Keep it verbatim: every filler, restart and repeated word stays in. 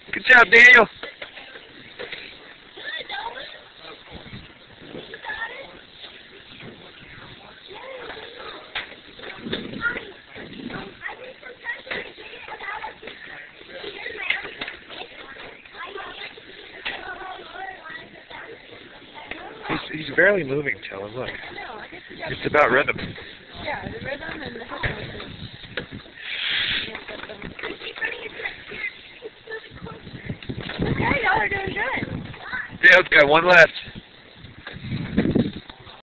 Good job, Daniel. He's, he's barely moving, tell him, look. It's about rhythm. Yeah, the rhythm and the hip motion. Okay, y'all are doing good. Dale's got one left.